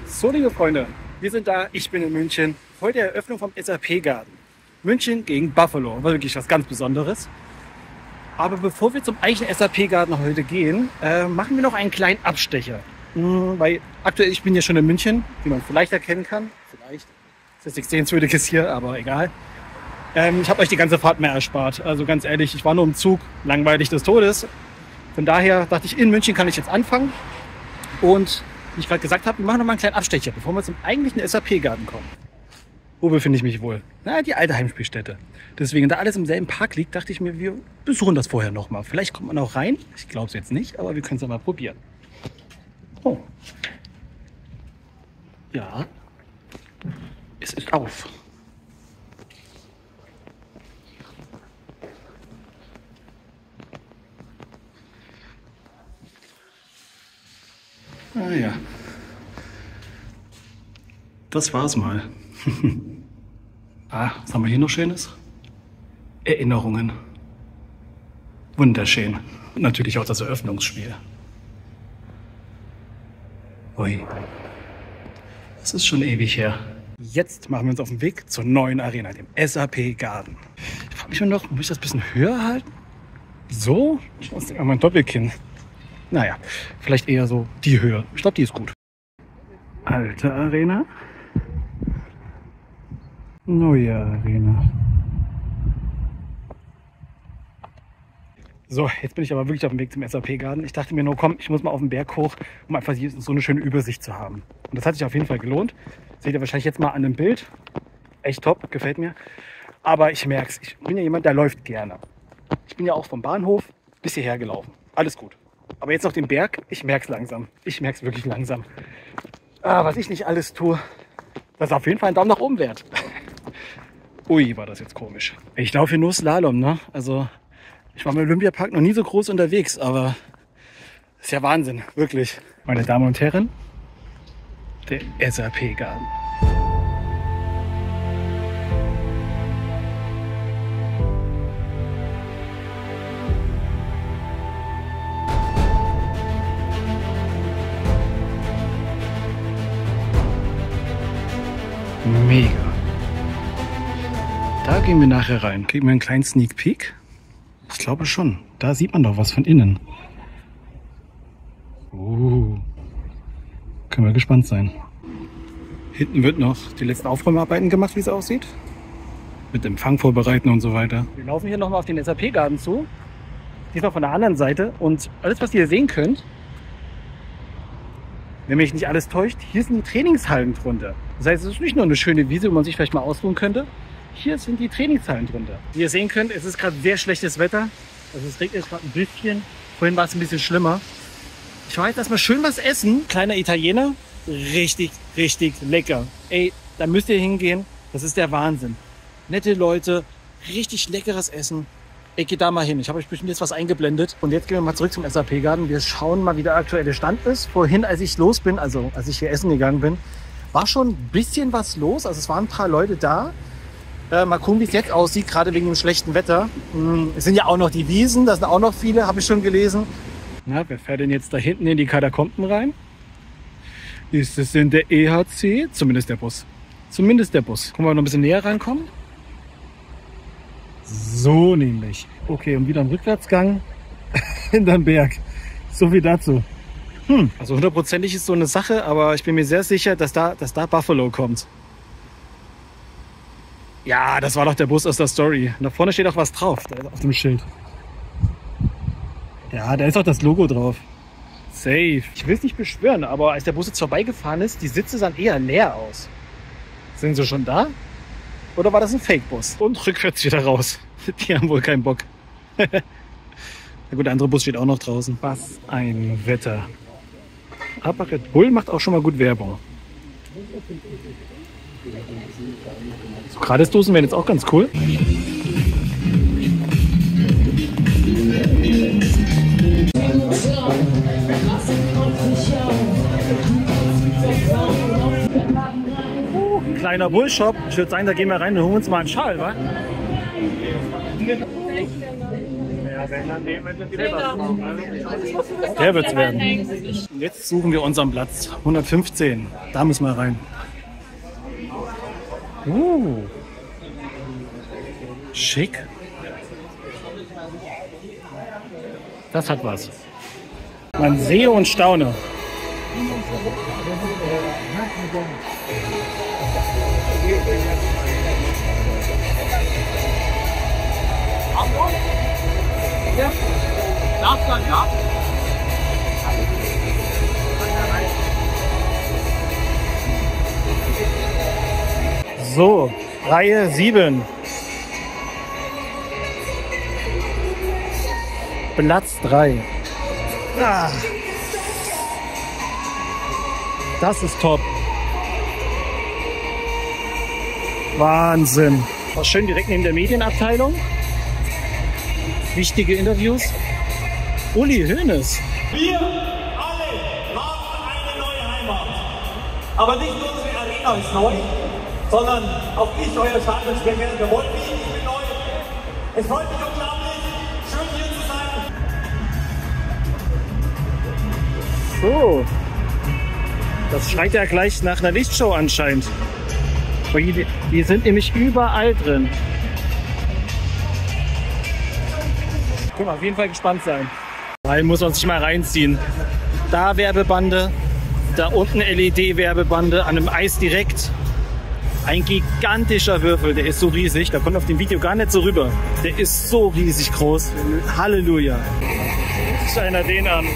So, liebe Freunde, wir sind da, ich bin in München. Heute Eröffnung vom SAP-Garten. München gegen Buffalo, war wirklich was ganz Besonderes. Aber bevor wir zum eigentlichen SAP-Garten heute gehen, machen wir noch einen kleinen Abstecher. Weil aktuell, ich bin ja schon in München, wie man vielleicht erkennen kann. Vielleicht ist das nichts Sehenswürdiges hier, aber egal. Ich habe euch die ganze Fahrt mehr erspart. Also ganz ehrlich, ich war nur im Zug, langweilig des Todes. Von daher dachte ich, in München kann ich jetzt anfangen. Und wie ich gerade gesagt habe, wir machen noch mal einen kleinen Abstecher, bevor wir zum eigentlichen SAP-Garten kommen. Wo befinde ich mich wohl? Na, die alte Heimspielstätte. Deswegen, da alles im selben Park liegt, dachte ich mir, wir besuchen das vorher noch mal. Vielleicht kommt man auch rein. Ich glaube es jetzt nicht, aber wir können es ja mal probieren. Oh. Ja. Es ist auf. Ah ja. Das war's mal. Was haben wir hier noch Schönes? Erinnerungen. Wunderschön. Und natürlich auch das Eröffnungsspiel. Ui. Das ist schon ewig her. Jetzt machen wir uns auf den Weg zur neuen Arena, dem SAP-Garten. Ich frage mich noch, muss ich das ein bisschen höher halten? So? Ich muss denken an mein Doppelkinn. Naja, vielleicht eher so die Höhe. Ich glaube, die ist gut. Alte Arena. Neue Arena. So, jetzt bin ich aber wirklich auf dem Weg zum SAP-Garten. Ich dachte mir nur, komm, ich muss mal auf den Berg hoch, um einfach hier so eine schöne Übersicht zu haben. Und das hat sich auf jeden Fall gelohnt. Seht ihr wahrscheinlich jetzt mal an dem Bild. Echt top, gefällt mir. Aber ich merke es, ich bin ja jemand, der läuft gerne. Ich bin ja auch vom Bahnhof bis hierher gelaufen. Alles gut. Aber jetzt noch den Berg, ich merke es langsam. Ich merke es wirklich langsam. Was ich nicht alles tue, das ist auf jeden Fall ein Daumen nach oben wert. Ui, war das jetzt komisch. Ich laufe hier nur Slalom, ne? Also, ich war im Olympiapark noch nie so groß unterwegs, aber das ist ja Wahnsinn, wirklich. Meine Damen und Herren, der SAP-Garten. Mega. Da gehen wir nachher rein. Kriegen wir einen kleinen Sneak Peek? Ich glaube schon. Da sieht man doch was von innen. Können wir gespannt sein. Hinten wird noch die letzten Aufräumarbeiten gemacht, wie es aussieht. Mit Empfang vorbereiten und so weiter. Wir laufen hier nochmal auf den SAP-Garten zu. Diesmal von der anderen Seite. Und alles, was ihr sehen könnt, wenn mich nicht alles täuscht, hier sind die Trainingshallen drunter. Das heißt, es ist nicht nur eine schöne Wiese, wo man sich vielleicht mal ausruhen könnte. Hier sind die Trainingshallen drunter. Wie ihr sehen könnt, es ist gerade sehr schlechtes Wetter. Also es regnet gerade ein bisschen. Vorhin war es ein bisschen schlimmer. Ich war jetzt erstmal schön was essen. Kleiner Italiener. Richtig, richtig lecker. Ey, da müsst ihr hingehen. Das ist der Wahnsinn. Nette Leute, richtig leckeres Essen. Ey, geht da mal hin. Ich habe euch bestimmt jetzt was eingeblendet. Und jetzt gehen wir mal zurück zum SAP-Garten. Wir schauen mal, wie der aktuelle Stand ist. Vorhin, als ich los bin, also als ich hier essen gegangen bin, war schon ein bisschen was los. Also es waren ein paar Leute da. Mal gucken, wie es jetzt aussieht, gerade wegen dem schlechten Wetter. Es sind ja auch noch die Wiesen, da sind auch noch viele, habe ich schon gelesen. Na, wer fährt denn jetzt da hinten in die Katakomben rein? Ist es denn der EHC? Zumindest der Bus. Zumindest der Bus. Können wir noch ein bisschen näher rankommen? So nämlich. Okay, und wieder ein Rückwärtsgang in den Berg. So viel dazu. Also hundertprozentig ist so eine Sache, aber ich bin mir sehr sicher, dass da Buffalo kommt. Ja, das war doch der Bus aus der Story. Und da vorne steht auch was drauf, auf dem Schild. Ja, da ist auch das Logo drauf. Safe. Ich will es nicht beschwören, aber als der Bus jetzt vorbeigefahren ist, die Sitze sahen eher leer aus. Sind sie schon da? Oder war das ein Fake-Bus? Und rückwärts wieder raus. Die haben wohl keinen Bock. Na gut, der andere Bus steht auch noch draußen. Was ein Wetter. Aber Red Bull macht auch schon mal gut Werbung. So Gratisdosen wären jetzt auch ganz cool. Kleiner Bullshop. Ich würde sagen, da gehen wir rein und holen uns mal einen Schal, wa? Der wird's werden. Jetzt suchen wir unseren Platz. 115. Da müssen wir rein. Schick. Das hat was. Man sehe und staune. Ja. Nachfragen, ja. So, Reihe 7. Platz 3. Ah. Das ist top. Wahnsinn. War schön direkt neben der Medienabteilung. Wichtige Interviews. Uli Hoeneß. Wir alle brauchen eine neue Heimat. Aber nicht nur unsere Arena ist neu, sondern auch ich, euer Stadionsprecher, wir wollen wie ich bin neu. Es freut mich unglaublich, schön hier zu sein. So. Das schreit ja gleich nach einer Lichtshow anscheinend. Die sind nämlich überall drin. Können wir auf jeden Fall gespannt sein. Weil muss man sich mal reinziehen. Da Werbebande, da unten LED-Werbebande, an einem Eis direkt. Ein gigantischer Würfel, der ist so riesig, da kommt auf dem Video gar nicht so rüber. Der ist so riesig groß. Halleluja. Guckt einer den an.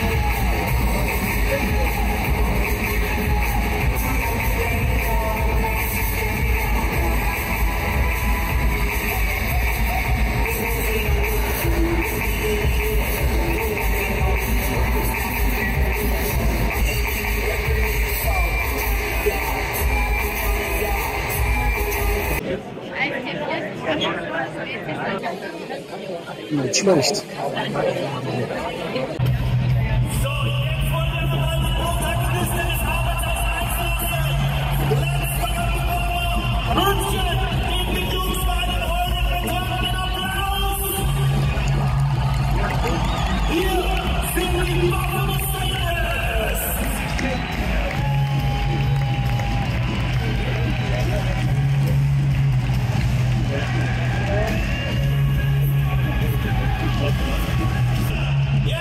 Nicht schlecht. Ja,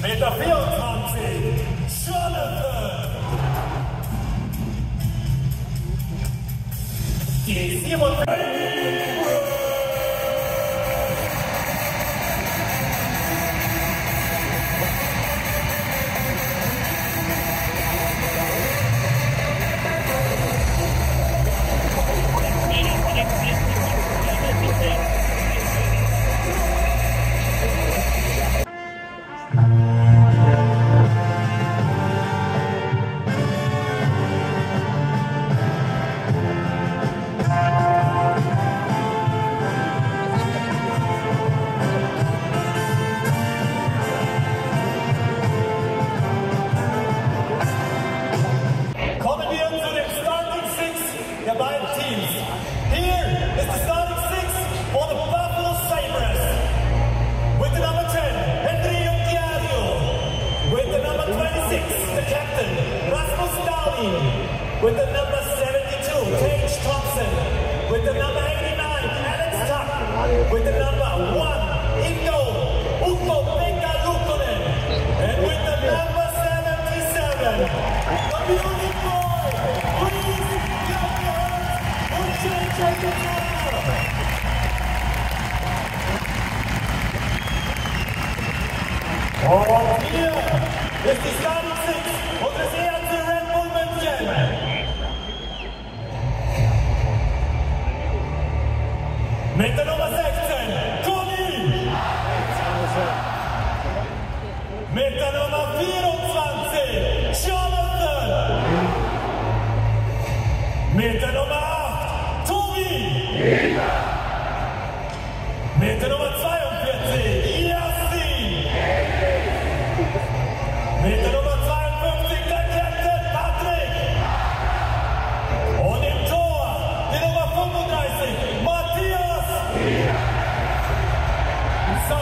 Meter 24, Jonathan. Die 57. With the number 72, Tage Thompson. With the number 89, Alex Tuck. With the number 1, Ingo Ukko-Pekka Lukkonen. And with the number 77, the Munich boy, please clap your hands for JJ. Und hier ist die Starting Six unseres ersten Red Bull München. Mit der Nummer 16, Toni. Mit der Nummer 24, Jonathan. Mit der Nummer 8, Tobi. Mit der Nummer 42, Yassin. Mit der Nummer 52, der Captain Patrick. Und im Tor, die Nummer 35, Matthias. So.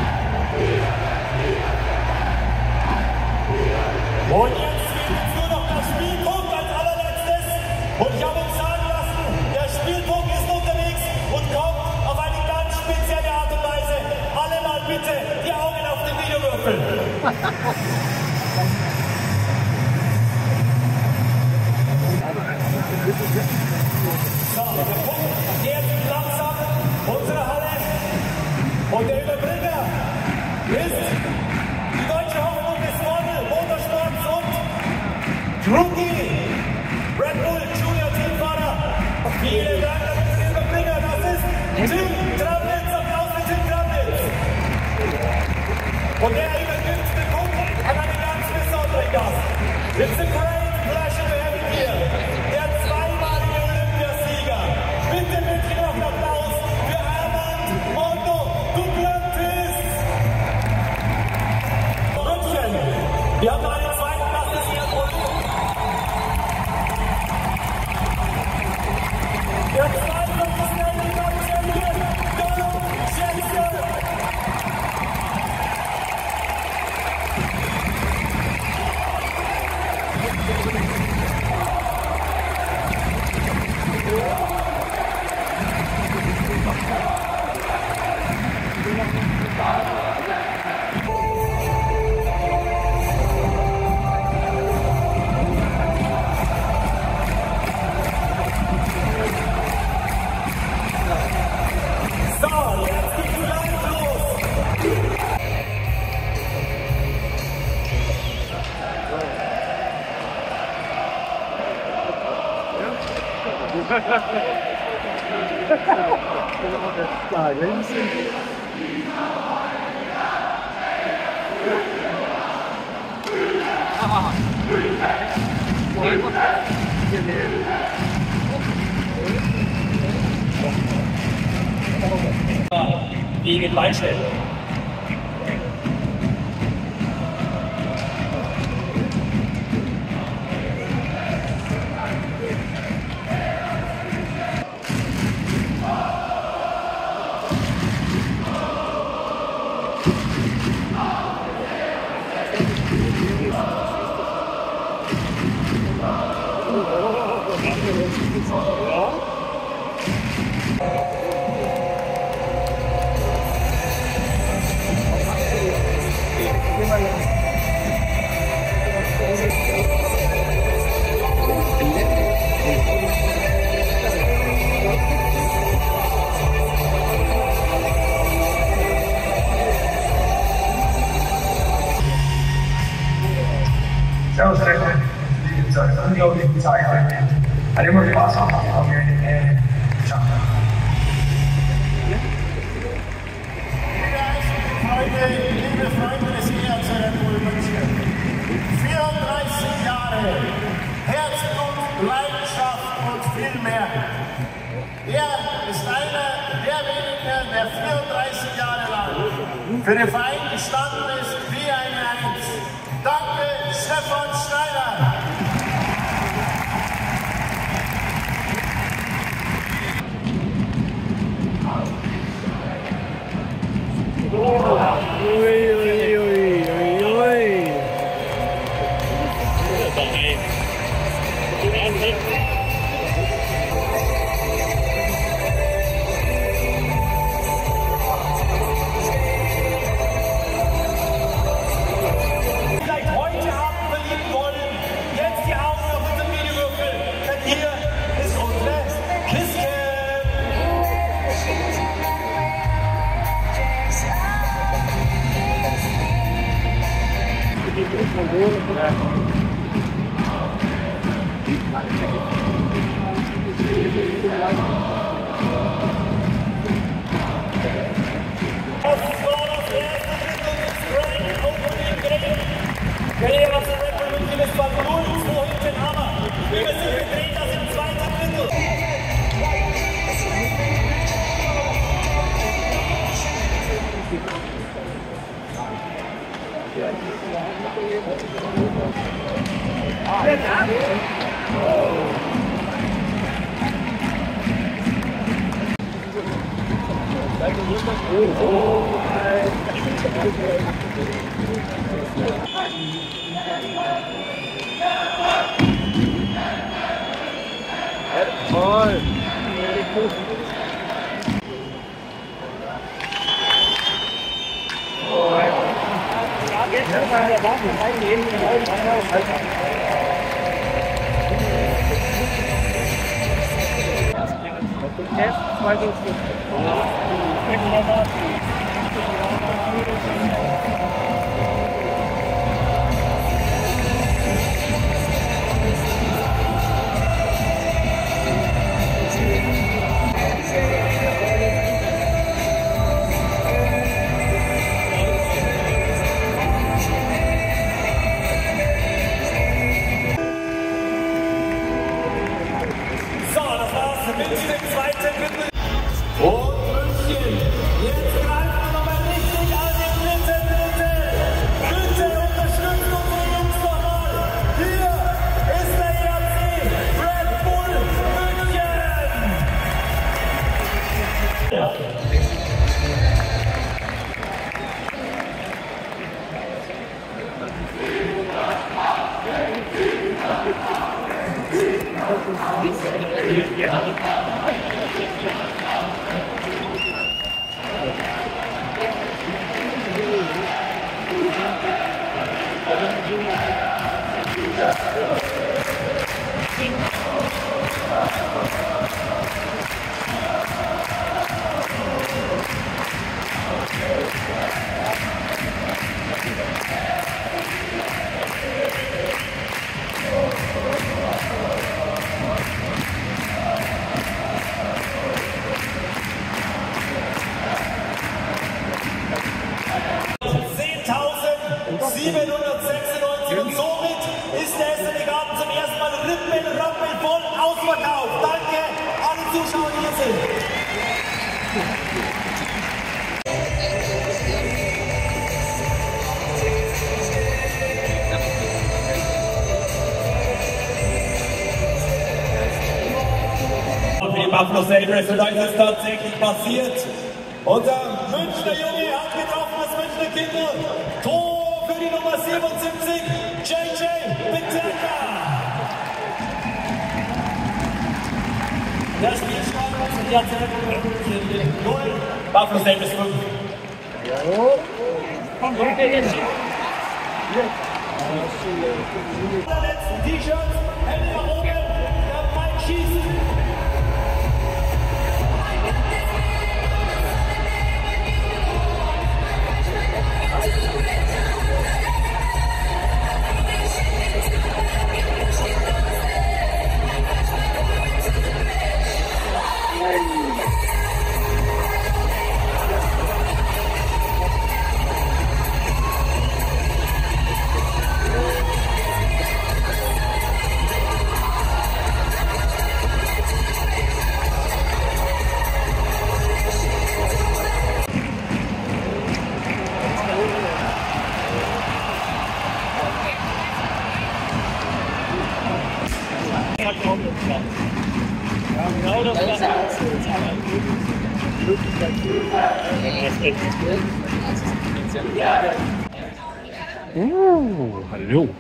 Und jetzt fehlt uns nur noch der Spielpunkt als allerletztes. Und ich habe uns sagen lassen, der Spielpunkt ist unterwegs und kommt auf eine ganz spezielle Art und Weise. Alle mal bitte die Augen auf den Videowürfel. So, der Punkt jetzt langsam unsere Halle und der Überbringer ist die deutsche Hoffnung des Formel, Motorsports und Rookie Red Bull Junior Teamfahrer. Vielen Dank an den Überbringer, das ist Tim Travnitz, Applaus für Tim Travnitz. Und er übergibt den Punkt an einen ganz besonderen Gast. It's a great pleasure to have him here. Der zweimalige Olympiasieger. Bitte mit noch einen Applaus für Armand Otto Duplantis. München. Wir haben noch einen zweiten Platz des Der zweite Stanley Cup Champion, Donald Jensen. So, jetzt geht's gleich los. Wegen Beinstellen. Gehen wir jetzt. Selbstverständlich ist eine unglaubliche Zeit. Hat immer Spaß gemacht, haben wir geschafft. Liebe Freunde des ERZ Red Bull München, 34 Jahre Herzblut, Leidenschaft und viel mehr. Er ist einer der wenigen, der 34 Jahre lang für den Verein gestanden ist wie eine Eins. Danke, Stefan Schneider. Buffalo Sabres, und da ist es tatsächlich passiert. Unser Münchner Junge hat getroffen, das Münchner Kinder. Tor für die Nummer 77, JJ Peterka. Der Spielstand ist jetzt 0, Buffalo Sabres 5. Komm, jetzt. Letzten T-Shirts, Hände nach oben, der Ball schießt. Hallo.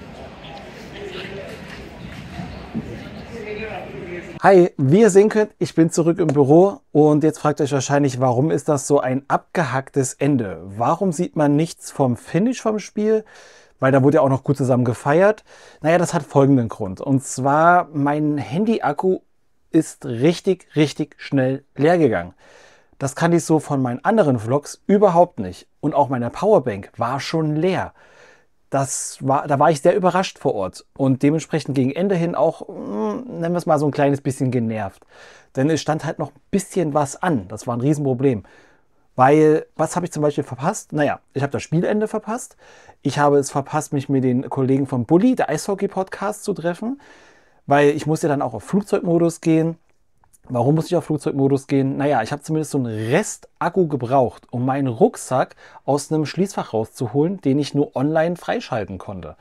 Hi, wie ihr sehen könnt, ich bin zurück im Büro und jetzt fragt ihr euch wahrscheinlich, warum ist das so ein abgehacktes Ende? Warum sieht man nichts vom Finish vom Spiel? Weil da wurde ja auch noch gut zusammen gefeiert. Naja, das hat folgenden Grund. Und zwar, mein Handy-Akku ist richtig schnell leer gegangen. Das kannte ich so von meinen anderen Vlogs überhaupt nicht. Und auch meine Powerbank war schon leer. Da war ich sehr überrascht vor Ort und dementsprechend gegen Ende hin auch, nennen wir es mal, so ein kleines bisschen genervt. Denn es stand halt noch ein bisschen was an. Das war ein Riesenproblem. Weil, was habe ich zum Beispiel verpasst? Naja, ich habe das Spielende verpasst. Ich habe es verpasst, mich mit den Kollegen von Bully, der Eishockey-Podcast, zu treffen. Weil ich musste dann auch auf Flugzeugmodus gehen. Warum muss ich auf Flugzeugmodus gehen? Naja, ich habe zumindest so einen Restakku gebraucht, um meinen Rucksack aus einem Schließfach rauszuholen, den ich nur online freischalten konnte.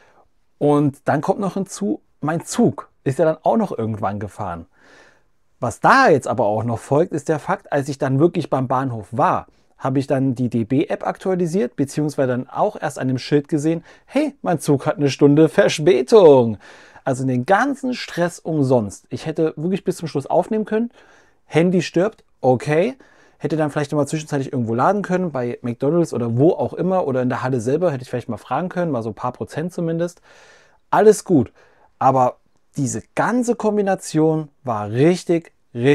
Und dann kommt noch hinzu, mein Zug ist ja dann auch noch irgendwann gefahren. Was da jetzt aber auch noch folgt, ist der Fakt, als ich dann wirklich beim Bahnhof war, habe ich dann die DB-App aktualisiert, beziehungsweise dann auch erst an dem Schild gesehen, hey, mein Zug hat eine Stunde Verspätung. Also den ganzen Stress umsonst. Ich hätte wirklich bis zum Schluss aufnehmen können. Handy stirbt, okay. Hätte dann vielleicht nochmal zwischenzeitlich irgendwo laden können, bei McDonald's oder wo auch immer. Oder in der Halle selber hätte ich vielleicht mal fragen können, mal so ein paar Prozent zumindest. Alles gut. Aber diese ganze Kombination war richtig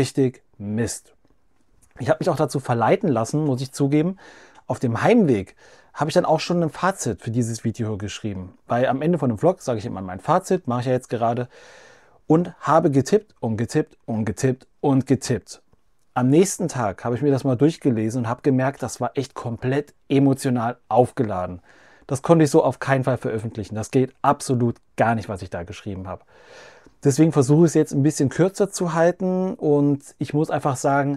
Mist. Ich habe mich auch dazu verleiten lassen, muss ich zugeben. Auf dem Heimweg habe ich dann auch schon ein Fazit für dieses Video geschrieben. Weil am Ende von dem Vlog sage ich immer mein Fazit, mache ich ja jetzt gerade. Und habe getippt und getippt und getippt und getippt. Am nächsten Tag habe ich mir das mal durchgelesen und habe gemerkt, das war echt komplett emotional aufgeladen. Das konnte ich so auf keinen Fall veröffentlichen. Das geht absolut gar nicht, was ich da geschrieben habe. Deswegen versuche ich es jetzt ein bisschen kürzer zu halten. Und ich muss einfach sagen,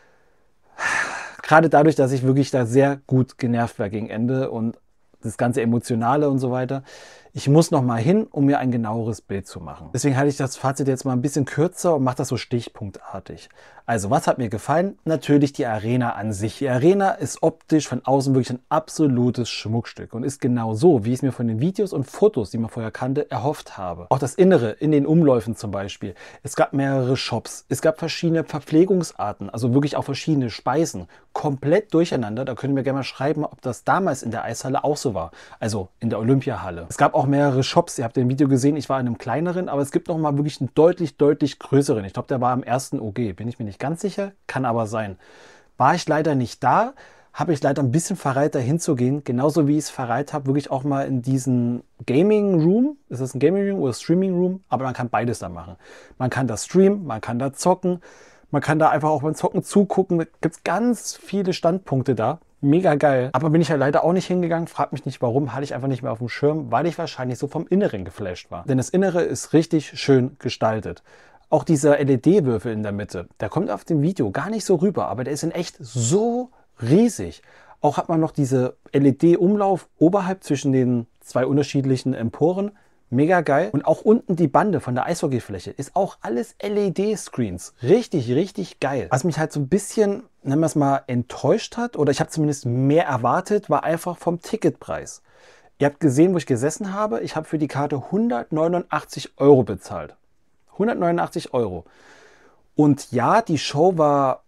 gerade dadurch, dass ich wirklich da sehr gut genervt war gegen Ende und das ganze Emotionale und so weiter. Ich muss noch mal hin, um mir ein genaueres Bild zu machen. Deswegen halte ich das Fazit jetzt mal ein bisschen kürzer und mache das so stichpunktartig. Also, was hat mir gefallen? Natürlich die Arena an sich. Die Arena ist optisch von außen wirklich ein absolutes Schmuckstück und ist genau so, wie ich es mir von den Videos und Fotos, die man vorher kannte, erhofft habe. Auch das Innere, in den Umläufen zum Beispiel. Es gab mehrere Shops, es gab verschiedene Verpflegungsarten, also wirklich auch verschiedene Speisen. Komplett durcheinander. Da könnt ihr mir gerne mal schreiben, ob das damals in der Eishalle auch so war. Also in der Olympiahalle. Es gab auch mehrere Shops. Ihr habt im Video gesehen, ich war in einem kleineren, aber es gibt noch mal wirklich einen deutlich größeren. Ich glaube, der war am ersten OG. Bin ich mir nicht ganz sicher, kann aber sein. War ich leider nicht da, habe ich leider ein bisschen verreiht, da hinzugehen. Genauso wie ich es verreiht habe, wirklich auch mal in diesen Gaming Room. Ist das ein Gaming Room oder Streaming Room? Aber man kann beides da machen. Man kann da streamen, man kann da zocken. Man kann da einfach auch beim Zocken zugucken. Da gibt es ganz viele Standpunkte da. Mega geil. Aber bin ich ja leider auch nicht hingegangen. Frag mich nicht warum. Hatte ich einfach nicht mehr auf dem Schirm, weil ich wahrscheinlich so vom Inneren geflasht war. Denn das Innere ist richtig schön gestaltet. Auch dieser LED-Würfel in der Mitte, der kommt auf dem Video gar nicht so rüber, aber der ist in echt so riesig. Auch hat man noch diese LED-Umlauf oberhalb zwischen den zwei unterschiedlichen Emporen. Mega geil. Und auch unten die Bande von der Eishockeyfläche ist auch alles LED-Screens. Richtig geil. Was mich halt so ein bisschen, nennen wir es mal, enttäuscht hat, oder ich habe zumindest mehr erwartet, war einfach vom Ticketpreis. Ihr habt gesehen, wo ich gesessen habe. Ich habe für die Karte 189 € bezahlt. 189 €. Und ja, die Show war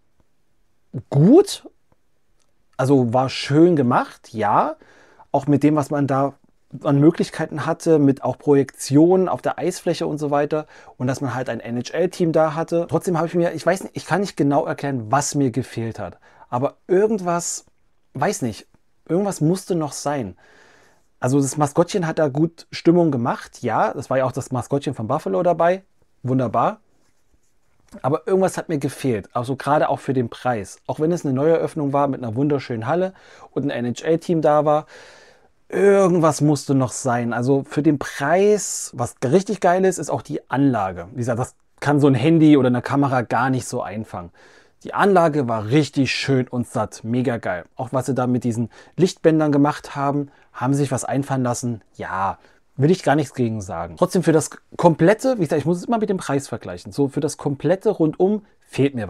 gut. Also war schön gemacht, ja. Auch mit dem, was man da an Möglichkeiten hatte, mit auch Projektionen auf der Eisfläche und so weiter. Und dass man halt ein NHL-Team da hatte. Trotzdem habe ich mir, ich weiß nicht, ich kann nicht genau erklären, was mir gefehlt hat. Aber irgendwas, weiß nicht, irgendwas musste noch sein. Also das Maskottchen hat da gut Stimmung gemacht. Ja, das war ja auch das Maskottchen von Buffalo dabei. Wunderbar. Aber irgendwas hat mir gefehlt. Also gerade auch für den Preis. Auch wenn es eine Neueröffnung war mit einer wunderschönen Halle und ein NHL-Team da war. Irgendwas musste noch sein. Also für den Preis, was richtig geil ist, ist auch die Anlage. Wie gesagt, das kann so ein Handy oder eine Kamera gar nicht so einfangen. Die Anlage war richtig schön und satt. Mega geil. Auch was sie da mit diesen Lichtbändern gemacht haben, haben sie sich was einfallen lassen. Ja, will ich gar nichts gegen sagen. Trotzdem für das komplette, wie gesagt, ich muss es immer mit dem Preis vergleichen. So für das komplette rundum fehlt mir was.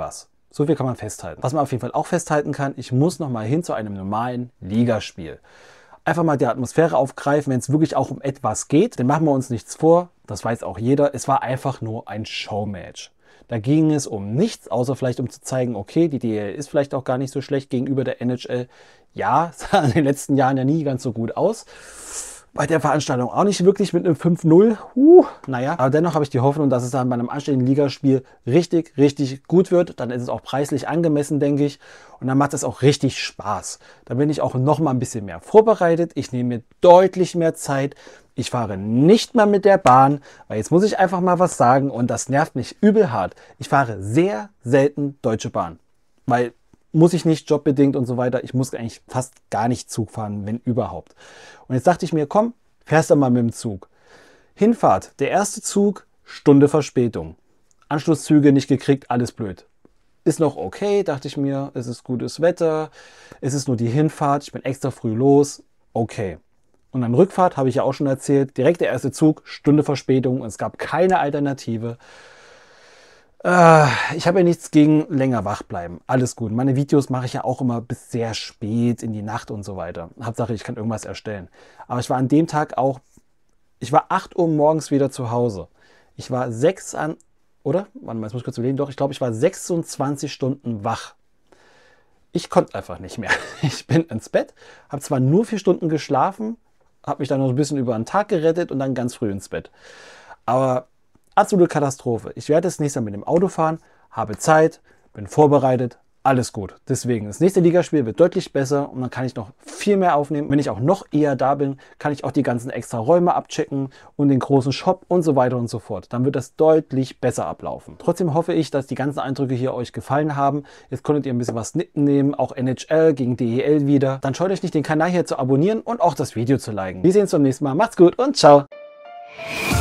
So viel kann man festhalten. Was man auf jeden Fall auch festhalten kann, ich muss noch mal hin zu einem normalen Ligaspiel. Einfach mal die Atmosphäre aufgreifen, wenn es wirklich auch um etwas geht. Dann machen wir uns nichts vor, das weiß auch jeder. Es war einfach nur ein Showmatch. Da ging es um nichts, außer vielleicht um zu zeigen, okay, die DEL ist vielleicht auch gar nicht so schlecht gegenüber der NHL. Ja, sah in den letzten Jahren ja nie ganz so gut aus. Bei der Veranstaltung auch nicht wirklich mit einem 5-0. Naja, aber dennoch habe ich die Hoffnung, dass es dann bei einem anständigen Ligaspiel richtig, richtig gut wird. Dann ist es auch preislich angemessen, denke ich. Und dann macht es auch richtig Spaß. Dann bin ich auch noch mal ein bisschen mehr vorbereitet. Ich nehme mir deutlich mehr Zeit. Ich fahre nicht mehr mit der Bahn, weil jetzt muss ich einfach mal was sagen und das nervt mich übel hart. Ich fahre sehr selten Deutsche Bahn, weil muss ich nicht, jobbedingt und so weiter. Ich muss eigentlich fast gar nicht Zug fahren, wenn überhaupt. Und jetzt dachte ich mir, komm, fährst du mal mit dem Zug. Hinfahrt, der erste Zug, Stunde Verspätung. Anschlusszüge nicht gekriegt, alles blöd. Ist noch okay, dachte ich mir, es ist gutes Wetter, es ist nur die Hinfahrt, ich bin extra früh los, okay. Und dann Rückfahrt, habe ich ja auch schon erzählt, direkt der erste Zug, Stunde Verspätung und es gab keine Alternative. Ich habe ja nichts gegen länger wach bleiben. Alles gut. Meine Videos mache ich ja auch immer bis sehr spät in die Nacht und so weiter. Hauptsache, ich kann irgendwas erstellen. Aber ich war an dem Tag auch, ich war 8 Uhr morgens wieder zu Hause. Ich war 6 an, oder? Warte mal, jetzt muss ich kurz überlegen. Doch, ich glaube, ich war 26 Stunden wach. Ich konnte einfach nicht mehr. Ich bin ins Bett, habe zwar nur 4 Stunden geschlafen, habe mich dann noch ein bisschen über den Tag gerettet und dann ganz früh ins Bett. Aber absolute Katastrophe. Ich werde das nächste Mal mit dem Auto fahren, habe Zeit, bin vorbereitet, alles gut. Deswegen, das nächste Ligaspiel wird deutlich besser und dann kann ich noch viel mehr aufnehmen. Wenn ich auch noch eher da bin, kann ich auch die ganzen extra Räume abchecken und den großen Shop und so weiter und so fort. Dann wird das deutlich besser ablaufen. Trotzdem hoffe ich, dass die ganzen Eindrücke hier euch gefallen haben. Jetzt konntet ihr ein bisschen was mitnehmen, auch NHL gegen DEL wieder. Dann scheut euch nicht, den Kanal hier zu abonnieren und auch das Video zu liken. Wir sehen uns beim nächsten Mal. Macht's gut und ciao!